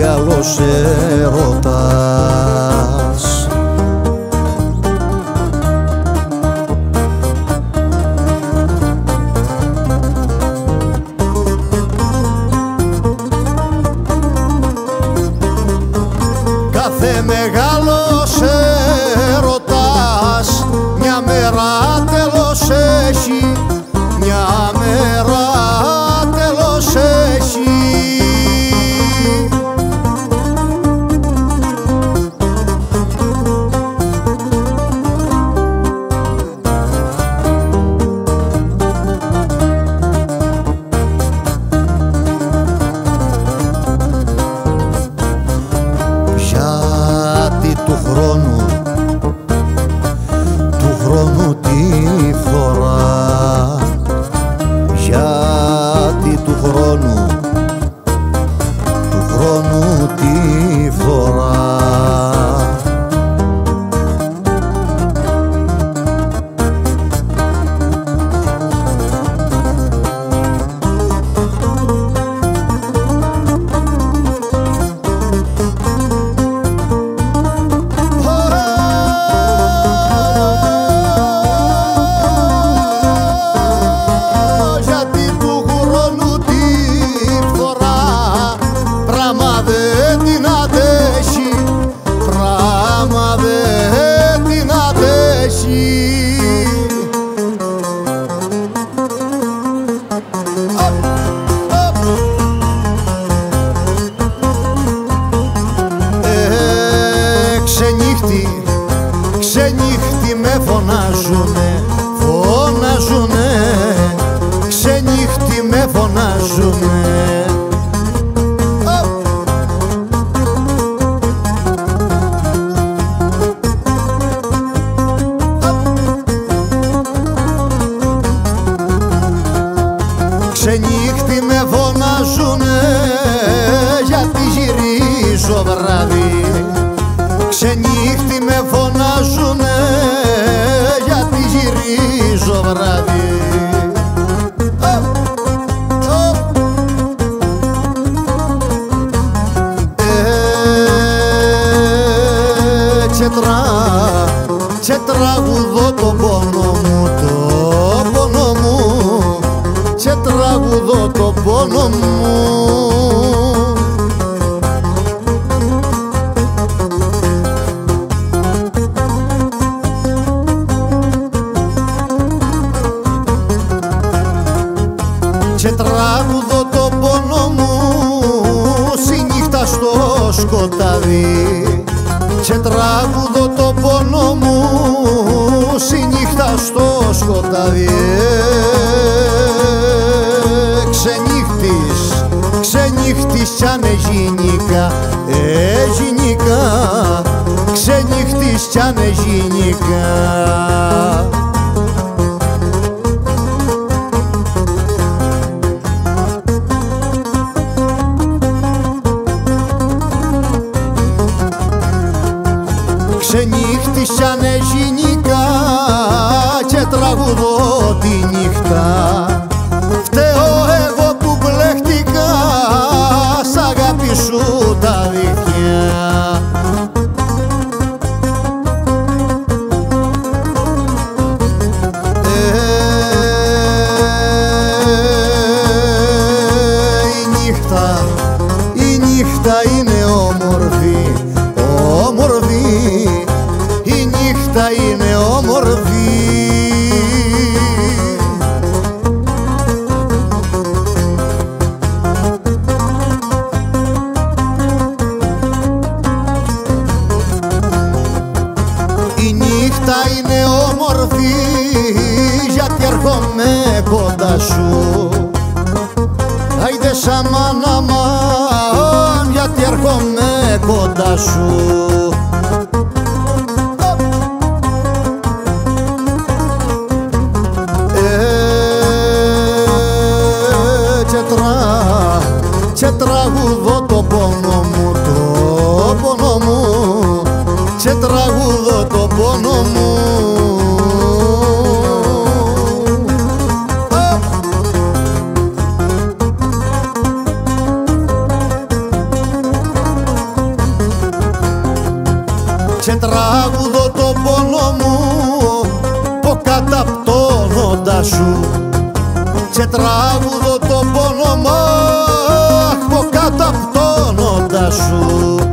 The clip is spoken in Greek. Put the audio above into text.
μεγάλος έρωτας. Κάθε μεγάλος έρωτας μια μέρα τέλος έχει, μια μέρα τέλος έχει. Γιατί του χρόνου τη φορά, γιατί του χρόνου τη φορά. Ξενύχτη με φωνάζουνε, ξενύχτη με φωνάζουνε. Ξενύχτη με φωνάζουνε γιατί γυρίζω βράδυ. Ξενύχτη με φωνάζουνε γιατί γυρίζω βράδυ. Και τραγουδώ τον πόνο μου, τον πόνο μου, και τραγουδώ τον πόνο μου. Και τραγουδώ το πόνο μου στη νύχτα στο σκοτάδι. Και τραγουδώ το πόνο μου στη νύχτα στο σκοτάδι. Ξενύχτης κι αν εγίνικα, ξενύχτης κι αν εγίνικα. Ξενύχτης κι αν εγίνικα και τραγουδώ τη νύχτα. Φταίω εγώ που μπλέχτηκα σ' αγάπη σου τα δίχτυα. Η νύχτα είναι όμορφη, η νύχτα είναι όμορφη. Η νύχτα είναι όμορφη γιατί έρχομαι κοντά σου. Άιντε σαμάν αμάν γιατί έρχομαι κοντά σου. Και τραγουδώ το πόνο μου, το πόνο μου, και τραγουδώ το πόνο μου. και τραγουδώ τον πόνο μου καταπτώνοντας σου, και τραγουδώ τον πόνο μου καταπτώνοντας σου.